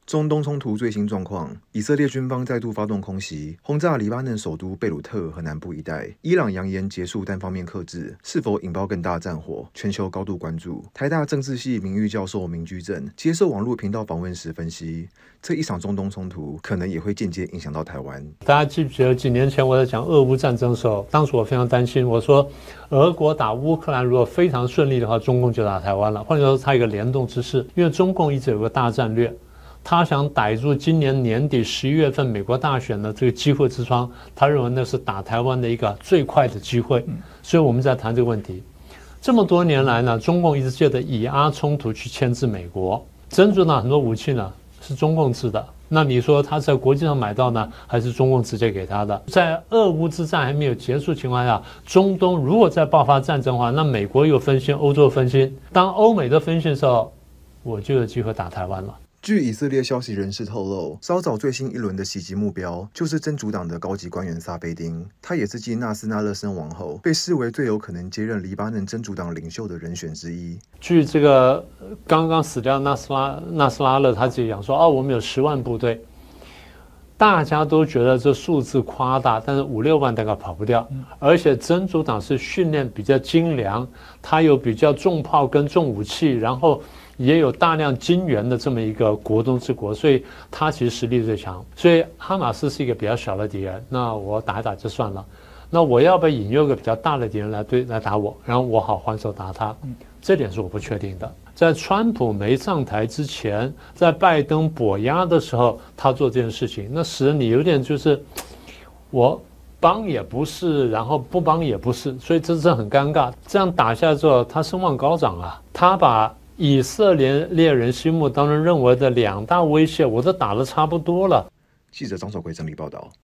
中东冲突最新状况，以色列军方再度发动空袭，轰炸黎巴嫩首都贝鲁特和南部一带。伊朗扬言结束单方面克制，是否引爆更大战火？全球高度关注。台大政治系名誉教授明居正接受网络频道访问时分析，这一场中东冲突可能也会间接影响到台湾。 大家记不记得几年前我在讲俄乌战争的时候，当时我非常担心，我说俄国打乌克兰如果非常顺利的话，中共就打台湾了。换句话说，它有一个联动之势，因为中共一直有个大战略。他想逮住今年年底11月份美国大选的这个机会之窗，他认为那是打台湾的一个最快的机会，所以我们在谈这个问题。这么多年来呢，中共一直借着以阿冲突去牵制美国，珍珠呢很多武器呢是中共制的，那你说他在国际上买到呢，还是中共直接给他的？在俄乌之战还没有结束情况下，中东如果再爆发战争的话，那美国又分心，欧洲分心，当欧美都分心的时候，我就有机会打台湾了。 据以色列消息人士透露，稍早最新一轮的袭击目标就是真主党的高级官员萨贝丁，他也是继纳斯纳勒身亡后被视为最有可能接任黎巴嫩真主党领袖的人选之一。 据这个刚刚死掉纳斯拉勒他自己讲说，我们有10万部队，大家都觉得这数字夸大，但是5、6万大概跑不掉。而且真主党是训练比较精良，他有比较重炮跟重武器，然后也有大量金援的这么一个国中之国，所以他其实实力最强。所以哈马斯是一个比较小的敌人，那我打一打就算了。那我要不要引诱一个比较大的敌人来打我，然后我好还手打他？这点是我不确定的。在川普没上台之前，在拜登跛压的时候，他做这件事情，那使得你有点就是我帮也不是，然后不帮也不是，所以这是很尴尬。这样打下之后，他声望高涨啊，他把以色列人心目当中认为的2大威胁，我都打得差不多了。 记者张守奎整理报道。